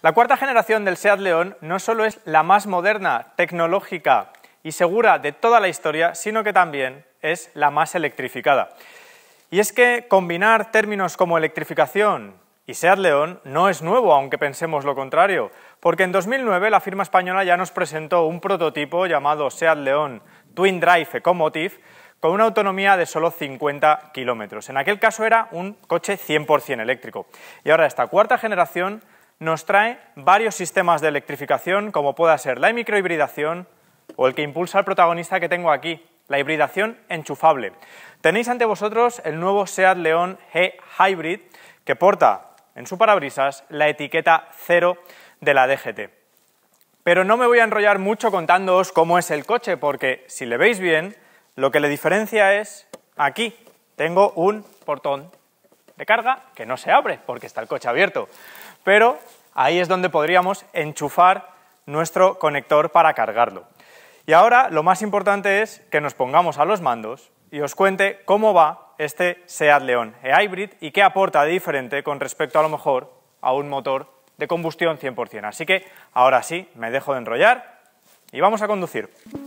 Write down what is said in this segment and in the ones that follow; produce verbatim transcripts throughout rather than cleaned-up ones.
La cuarta generación del SEAT León no solo es la más moderna, tecnológica y segura de toda la historia, sino que también es la más electrificada. Y es que combinar términos como electrificación y SEAT León no es nuevo, aunque pensemos lo contrario, porque en dos mil nueve la firma española ya nos presentó un prototipo llamado SEAT León Twin Drive Ecomotive con una autonomía de solo cincuenta kilómetros. En aquel caso era un coche cien por cien eléctrico. Y ahora esta cuarta generación nos trae varios sistemas de electrificación, como pueda ser la microhibridación o el que impulsa al protagonista que tengo aquí, la hibridación enchufable. Tenéis ante vosotros el nuevo SEAT León E-Hybrid, que porta en su parabrisas la etiqueta cero de la D G T. Pero no me voy a enrollar mucho contándoos cómo es el coche, porque si le veis bien, lo que le diferencia es aquí. Tengo un portón de carga que no se abre porque está el coche abierto, pero ahí es donde podríamos enchufar nuestro conector para cargarlo. Y ahora lo más importante es que nos pongamos a los mandos y os cuente cómo va este SEAT León E-Hybrid y qué aporta de diferente con respecto a lo mejor a un motor de combustión cien por cien. Así que ahora sí, me dejo de enrollar y vamos a conducir.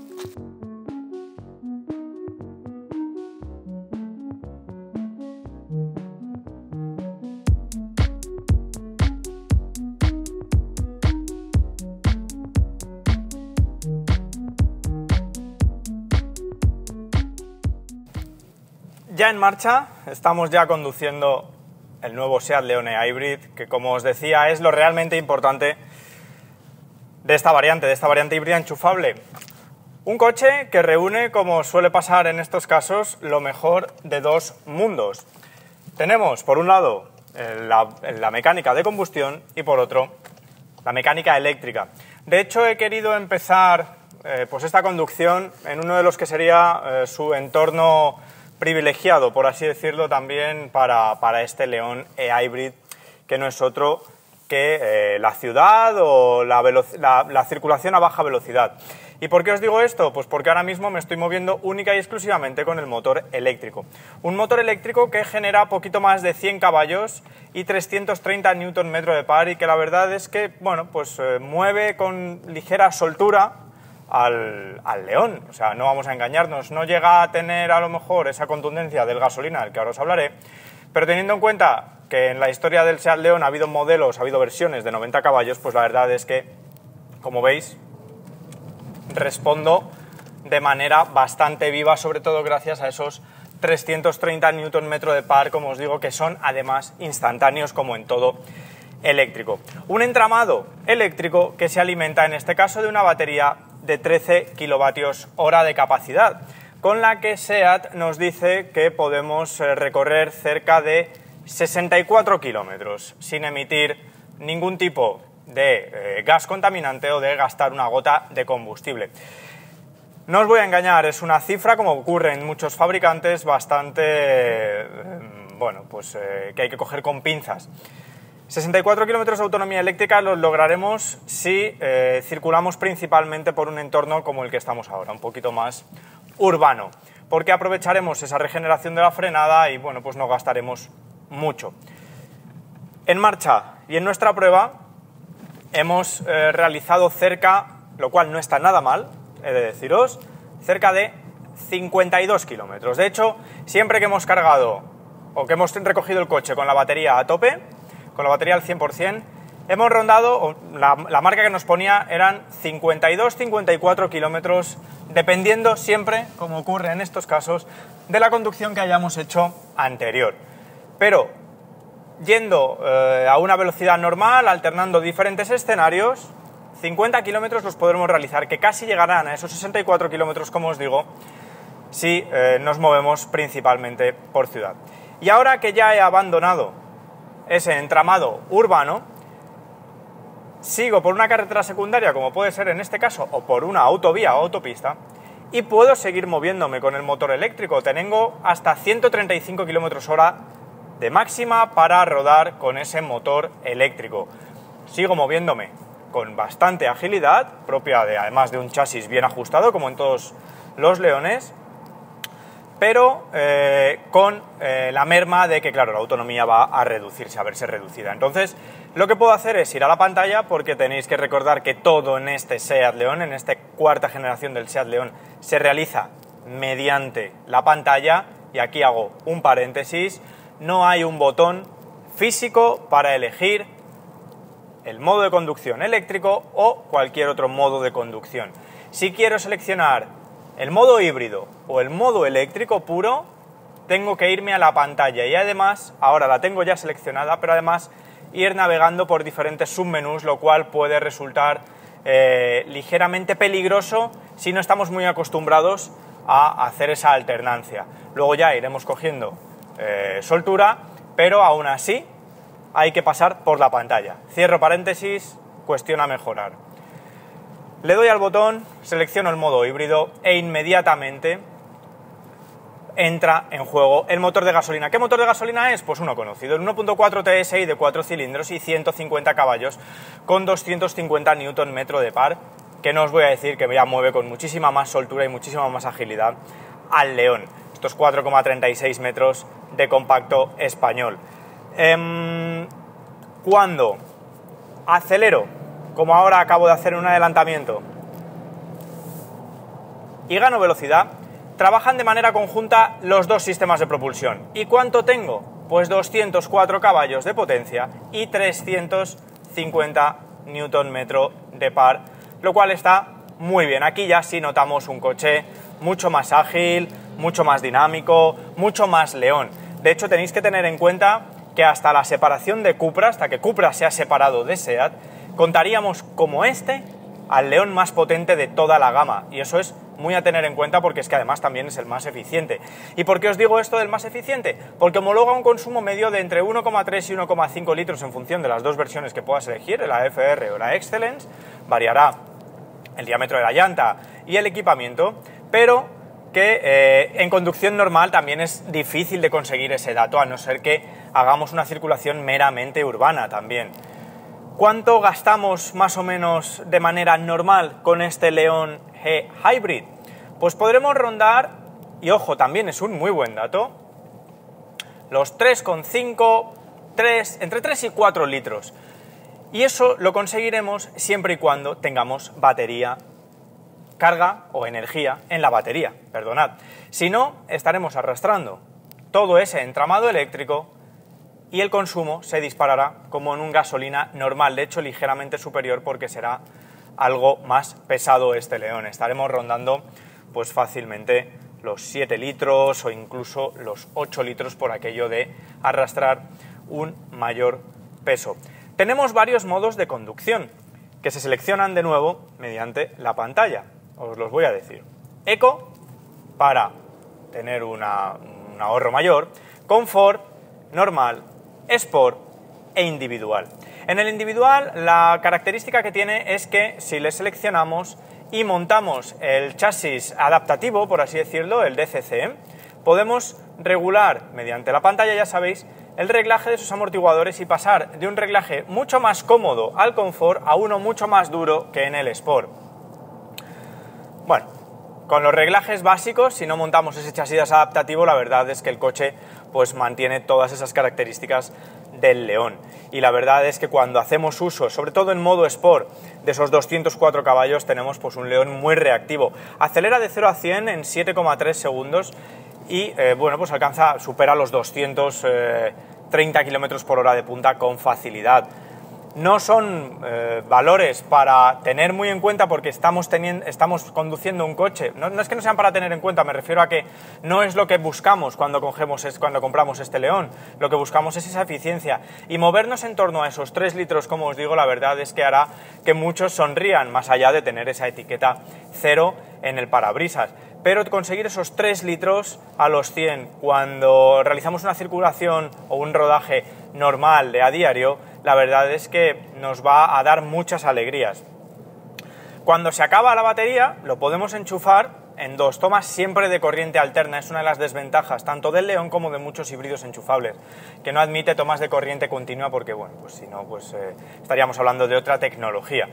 Ya en marcha, estamos ya conduciendo el nuevo SEAT León E-Hybrid, que como os decía es lo realmente importante de esta variante, de esta variante híbrida enchufable. Un coche que reúne, como suele pasar en estos casos, lo mejor de dos mundos. Tenemos, por un lado, la, la mecánica de combustión y por otro, la mecánica eléctrica. De hecho, he querido empezar eh, pues esta conducción en uno de los que sería eh, su entorno privilegiado, por así decirlo, también para, para este León E-Hybrid, que no es otro que eh, la ciudad o la, la, la circulación a baja velocidad. ¿Y por qué os digo esto? Pues porque ahora mismo me estoy moviendo única y exclusivamente con el motor eléctrico. Un motor eléctrico que genera poquito más de cien caballos y trescientos treinta newton metro de par y que la verdad es que, bueno, pues eh, mueve con ligera soltura Al, al León, o sea, no vamos a engañarnos, no llega a tener a lo mejor esa contundencia del gasolina, del que ahora os hablaré, pero teniendo en cuenta que en la historia del SEAT León ha habido modelos, ha habido versiones de noventa caballos, pues la verdad es que, como veis, respondo de manera bastante viva, sobre todo gracias a esos trescientos treinta newton metro de par, como os digo, que son además instantáneos como en todo eléctrico. Un entramado eléctrico que se alimenta en este caso de una batería de trece kilovatios hora de capacidad, con la que SEAT nos dice que podemos recorrer cerca de sesenta y cuatro kilómetros sin emitir ningún tipo de eh, gas contaminante o de gastar una gota de combustible. No os voy a engañar, es una cifra, como ocurre en muchos fabricantes, bastante, eh, bueno, pues eh, que hay que coger con pinzas. sesenta y cuatro kilómetros de autonomía eléctrica los lograremos si eh, circulamos principalmente por un entorno como el que estamos ahora, un poquito más urbano, porque aprovecharemos esa regeneración de la frenada y bueno, pues no gastaremos mucho. En marcha y en nuestra prueba hemos eh, realizado cerca, lo cual no está nada mal, he de deciros, cerca de cincuenta y dos kilómetros. De hecho, siempre que hemos cargado o que hemos recogido el coche con la batería a tope, con la batería al cien por cien, hemos rondado, la, la marca que nos ponía eran cincuenta y dos a cincuenta y cuatro kilómetros, dependiendo siempre, como ocurre en estos casos, de la conducción que hayamos hecho anterior. Pero, yendo eh, a una velocidad normal, alternando diferentes escenarios, cincuenta kilómetros los podremos realizar, que casi llegarán a esos sesenta y cuatro kilómetros, como os digo, si eh, nos movemos principalmente por ciudad. Y ahora que ya he abandonado ese entramado urbano, sigo por una carretera secundaria, como puede ser en este caso, o por una autovía o autopista, y puedo seguir moviéndome con el motor eléctrico. Tengo hasta ciento treinta y cinco kilómetros hora de máxima para rodar con ese motor eléctrico. Sigo moviéndome con bastante agilidad, propia de además de un chasis bien ajustado, como en todos los Leones, pero eh, con eh, la merma de que, claro, la autonomía va a reducirse, a verse reducida. Entonces, lo que puedo hacer es ir a la pantalla, porque tenéis que recordar que todo en este SEAT León, en esta cuarta generación del SEAT León, se realiza mediante la pantalla, y aquí hago un paréntesis, no hay un botón físico para elegir el modo de conducción eléctrico o cualquier otro modo de conducción. Si quiero seleccionar el modo híbrido o el modo eléctrico puro, tengo que irme a la pantalla y además, ahora la tengo ya seleccionada, pero además ir navegando por diferentes submenús, lo cual puede resultar eh, ligeramente peligroso si no estamos muy acostumbrados a hacer esa alternancia. Luego ya iremos cogiendo eh, soltura, pero aún así hay que pasar por la pantalla. Cierro paréntesis, cuestión a mejorar. Le doy al botón, selecciono el modo híbrido e inmediatamente entra en juego el motor de gasolina. ¿Qué motor de gasolina es? Pues uno conocido, el uno punto cuatro T S I de cuatro cilindros y ciento cincuenta caballos con doscientos cincuenta newton metro de par, que no os voy a decir que ya mueve con muchísima más soltura y muchísima más agilidad al León. Estos cuatro coma treinta y seis metros de compacto español. Eh, cuando acelero, como ahora acabo de hacer un adelantamiento, y gano velocidad, trabajan de manera conjunta los dos sistemas de propulsión. ¿Y cuánto tengo? Pues doscientos cuatro caballos de potencia y trescientos cincuenta newton metro de par, lo cual está muy bien. Aquí ya sí notamos un coche mucho más ágil, mucho más dinámico, mucho más León. De hecho, tenéis que tener en cuenta que hasta la separación de Cupra, hasta que Cupra se ha separado de SEAT, contaríamos como este al León más potente de toda la gama, y eso es muy a tener en cuenta porque es que además también es el más eficiente. ¿Y por qué os digo esto del más eficiente? Porque homologa un consumo medio de entre uno coma tres y uno coma cinco litros en función de las dos versiones que puedas elegir, la F R o la Excellence. Variará el diámetro de la llanta y el equipamiento, pero que eh, en conducción normal también es difícil de conseguir ese dato, a no ser que hagamos una circulación meramente urbana también. ¿Cuánto gastamos más o menos de manera normal con este León G Hybrid? Pues podremos rondar, y ojo, también es un muy buen dato, los tres coma cinco, tres, entre tres y cuatro litros. Y eso lo conseguiremos siempre y cuando tengamos batería, carga o energía en la batería, perdonad. Si no, estaremos arrastrando todo ese entramado eléctrico y el consumo se disparará como en un gasolina normal, de hecho ligeramente superior porque será algo más pesado este León. Estaremos rondando pues fácilmente los siete litros o incluso los ocho litros por aquello de arrastrar un mayor peso. Tenemos varios modos de conducción que se seleccionan de nuevo mediante la pantalla. Os los voy a decir. Eco, para tener una, un ahorro mayor. Confort, normal, Sport e individual. En el individual, la característica que tiene es que si le seleccionamos y montamos el chasis adaptativo, por así decirlo, el D C C, podemos regular mediante la pantalla, ya sabéis, el reglaje de sus amortiguadores y pasar de un reglaje mucho más cómodo al confort a uno mucho más duro que en el Sport. Bueno, con los reglajes básicos, si no montamos ese chasis adaptativo, la verdad es que el coche pues mantiene todas esas características del León. Y la verdad es que cuando hacemos uso, sobre todo en modo Sport, de esos doscientos cuatro caballos, tenemos pues un León muy reactivo. Acelera de cero a cien en siete coma tres segundos y eh, bueno, pues alcanza, supera los doscientos treinta kilómetros por hora de punta con facilidad. No son eh, valores para tener muy en cuenta porque estamos, teniendo, estamos conduciendo un coche. No, no es que no sean para tener en cuenta, me refiero a que no es lo que buscamos cuando, cogemos, cuando compramos este León. Lo que buscamos es esa eficiencia. Y movernos en torno a esos tres litros, como os digo, la verdad es que hará que muchos sonrían, más allá de tener esa etiqueta cero en el parabrisas. Pero conseguir esos tres litros a los cien cuando realizamos una circulación o un rodaje normal de a diario, la verdad es que nos va a dar muchas alegrías. Cuando se acaba la batería, lo podemos enchufar en dos tomas, siempre de corriente alterna. Es una de las desventajas tanto del León como de muchos híbridos enchufables, que no admite tomas de corriente continua porque, bueno, pues si no, pues eh, estaríamos hablando de otra tecnología.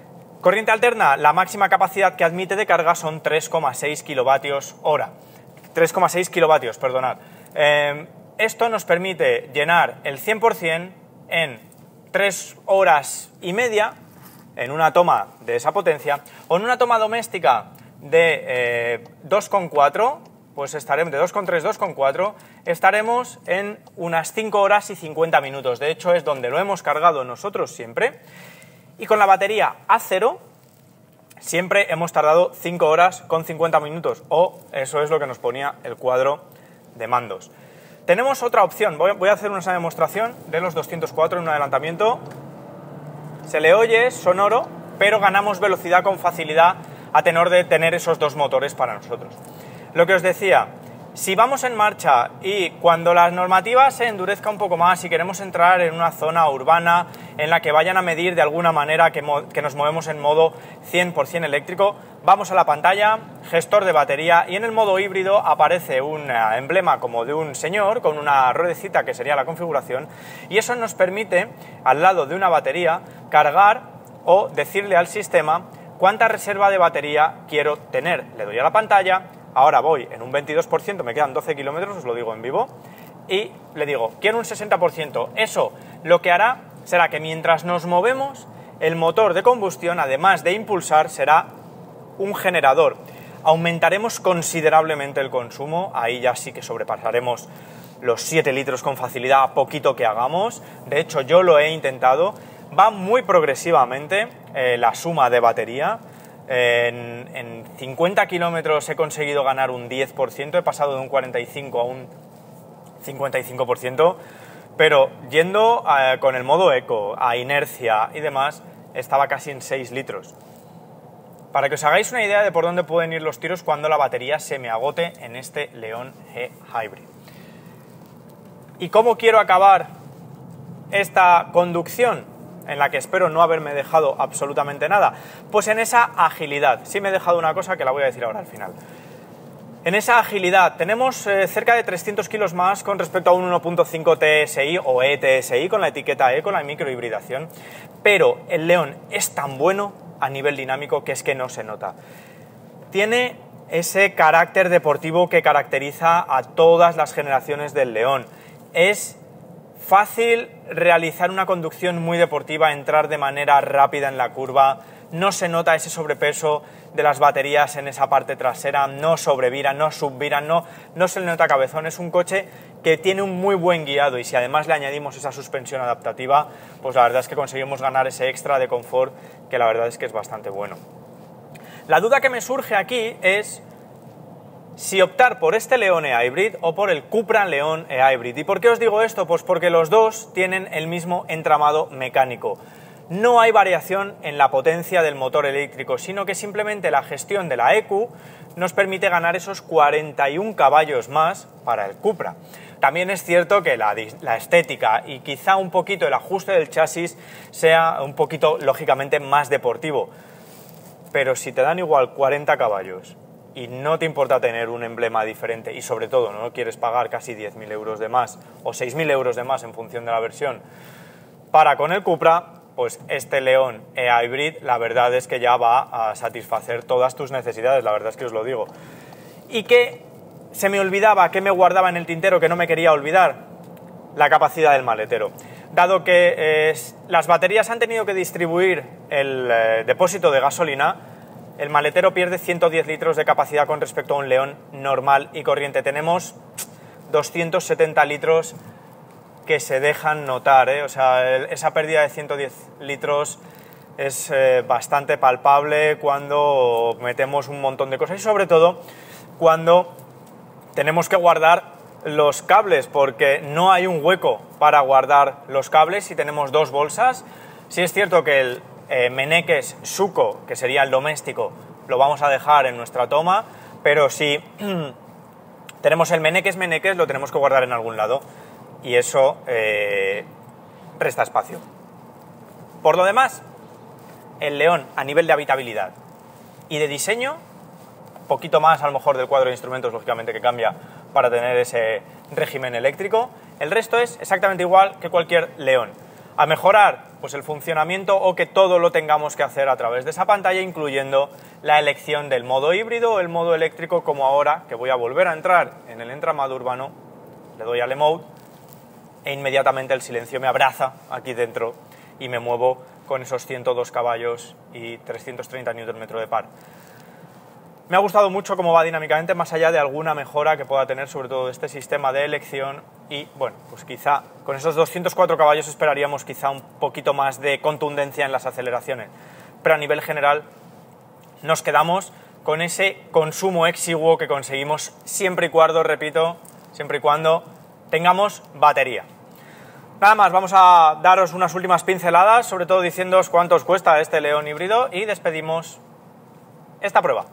Corriente alterna, la máxima capacidad que admite de carga son tres coma seis kilovatios hora. tres coma seis kilovatios, perdonad. Eh, esto nos permite llenar el cien por cien en tres horas y media en una toma de esa potencia, o en una toma doméstica de eh, dos coma cuatro, pues estaremos de dos coma tres, dos coma cuatro, estaremos en unas cinco horas y cincuenta minutos. De hecho, es donde lo hemos cargado nosotros siempre. Y con la batería a cero, siempre hemos tardado cinco horas con cincuenta minutos, o eso es lo que nos ponía el cuadro de mandos. Tenemos otra opción. Voy, voy a hacer una demostración de los doscientos cuatro en un adelantamiento. Se le oye, es sonoro, pero ganamos velocidad con facilidad a tenor de tener esos dos motores para nosotros. Lo que os decía, si vamos en marcha y cuando la normativa se endurezca un poco más y queremos entrar en una zona urbana en la que vayan a medir de alguna manera que, que nos movemos en modo cien por cien eléctrico, vamos a la pantalla, gestor de batería, y en el modo híbrido aparece un emblema como de un señor con una ruedecita que sería la configuración, y eso nos permite, al lado de una batería, cargar o decirle al sistema cuánta reserva de batería quiero tener. Le doy a la pantalla, ahora voy en un veintidós por ciento, me quedan doce kilómetros, os lo digo en vivo, y le digo, quiero un sesenta por ciento. Eso lo que hará será que mientras nos movemos, el motor de combustión, además de impulsar, será un generador. Aumentaremos considerablemente el consumo, ahí ya sí que sobrepasaremos los siete litros con facilidad, a poquito que hagamos. De hecho, yo lo he intentado. Va muy progresivamente eh, la suma de batería. En, en cincuenta kilómetros he conseguido ganar un diez por ciento, he pasado de un cuarenta y cinco por ciento a un cincuenta y cinco por ciento, pero yendo eh, con el modo eco, a inercia y demás, estaba casi en seis litros. Para que os hagáis una idea de por dónde pueden ir los tiros cuando la batería se me agote en este León G Hybrid. ¿Y cómo quiero acabar esta conducción, en la que espero no haberme dejado absolutamente nada? Pues en esa agilidad. Sí me he dejado una cosa que la voy a decir ahora al final. En esa agilidad tenemos eh, cerca de trescientos kilos más con respecto a un uno punto cinco T S I o E T S I con la etiqueta E, con la microhibridación, pero el León es tan bueno a nivel dinámico que es que no se nota. Tiene ese carácter deportivo que caracteriza a todas las generaciones del León. Es fácil realizar una conducción muy deportiva, entrar de manera rápida en la curva, no se nota ese sobrepeso de las baterías en esa parte trasera, no sobrevira, no subvira, no, no se le nota cabezón. Es un coche que tiene un muy buen guiado, y si además le añadimos esa suspensión adaptativa, pues la verdad es que conseguimos ganar ese extra de confort que la verdad es que es bastante bueno. La duda que me surge aquí es si optar por este León e-Hybrid o por el Cupra León e-Hybrid. ¿Y por qué os digo esto? Pues porque los dos tienen el mismo entramado mecánico. No hay variación en la potencia del motor eléctrico, sino que simplemente la gestión de la E Q nos permite ganar esos cuarenta y un caballos más para el Cupra. También es cierto que la, la estética y quizá un poquito el ajuste del chasis sea un poquito, lógicamente, más deportivo. Pero si te dan igual cuarenta caballos y no te importa tener un emblema diferente, y sobre todo no quieres pagar casi diez mil euros de más o seis mil euros de más en función de la versión para con el Cupra, pues este León e-Hybrid la verdad es que ya va a satisfacer todas tus necesidades, la verdad es que os lo digo. ¿Y qué se me olvidaba, qué me guardaba en el tintero que no me quería olvidar? La capacidad del maletero. Dado que eh, las baterías han tenido que distribuir el eh, depósito de gasolina, el maletero pierde ciento diez litros de capacidad con respecto a un León normal y corriente. Tenemos doscientos setenta litros que se dejan notar, ¿eh? O sea, el, esa pérdida de ciento diez litros es eh, bastante palpable cuando metemos un montón de cosas, y sobre todo cuando tenemos que guardar los cables, porque no hay un hueco para guardar los cables si tenemos dos bolsas. Sí es cierto que el eh, Meneques Suco, que sería el doméstico, lo vamos a dejar en nuestra toma, pero si tenemos el Meneques Meneques lo tenemos que guardar en algún lado, y eso eh, resta espacio. Por lo demás, el León a nivel de habitabilidad y de diseño, poquito más a lo mejor del cuadro de instrumentos, lógicamente, que cambia para tener ese régimen eléctrico, el resto es exactamente igual que cualquier León. A mejorar, pues el funcionamiento o que todo lo tengamos que hacer a través de esa pantalla, incluyendo la elección del modo híbrido o el modo eléctrico, como ahora que voy a volver a entrar en el entramado urbano, le doy al emote e inmediatamente el silencio me abraza aquí dentro y me muevo con esos ciento dos caballos y trescientos treinta newton metro de par. Me ha gustado mucho cómo va dinámicamente, más allá de alguna mejora que pueda tener sobre todo este sistema de elección y, bueno, pues quizá con esos doscientos cuatro caballos esperaríamos quizá un poquito más de contundencia en las aceleraciones, pero a nivel general nos quedamos con ese consumo exiguo que conseguimos siempre y cuando, repito, siempre y cuando tengamos batería. Nada más, vamos a daros unas últimas pinceladas, sobre todo diciéndoos cuánto os cuesta este León híbrido y despedimos esta prueba.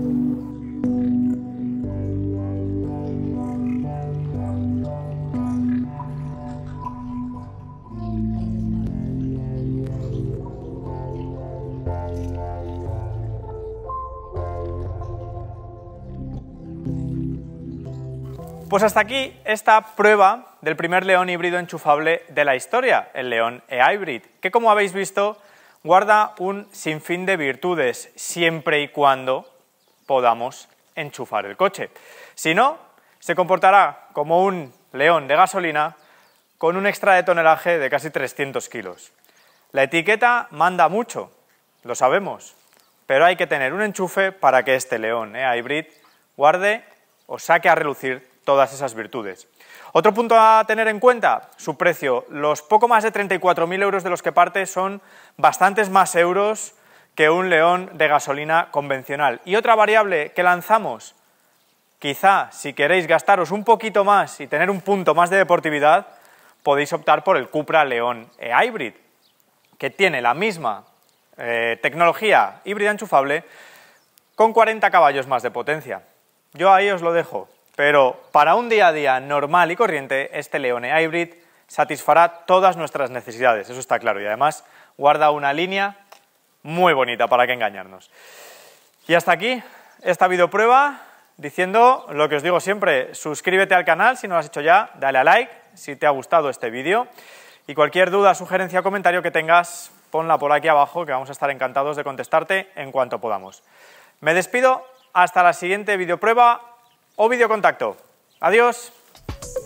Pues hasta aquí esta prueba del primer León híbrido enchufable de la historia, el León eHybrid, que como habéis visto guarda un sinfín de virtudes siempre y cuando podamos enchufar el coche. Si no, se comportará como un León de gasolina con un extra de tonelaje de casi trescientos kilos. La etiqueta manda mucho, lo sabemos, pero hay que tener un enchufe para que este León eHybrid guarde o saque a relucir todas esas virtudes. Otro punto a tener en cuenta, su precio. Los poco más de treinta y cuatro mil euros de los que parte son bastantes más euros que un León de gasolina convencional. Y otra variable que lanzamos, quizá si queréis gastaros un poquito más y tener un punto más de deportividad, podéis optar por el Cupra León eHybrid, que tiene la misma eh, tecnología híbrida enchufable con cuarenta caballos más de potencia. Yo ahí os lo dejo. Pero para un día a día normal y corriente, este León eHybrid satisfará todas nuestras necesidades, eso está claro, y además guarda una línea muy bonita, para qué engañarnos. Y hasta aquí esta videoprueba, diciendo lo que os digo siempre, suscríbete al canal si no lo has hecho ya, dale a like si te ha gustado este vídeo, y cualquier duda, sugerencia o comentario que tengas, ponla por aquí abajo, que vamos a estar encantados de contestarte en cuanto podamos. Me despido, hasta la siguiente videoprueba o videocontacto. Adiós.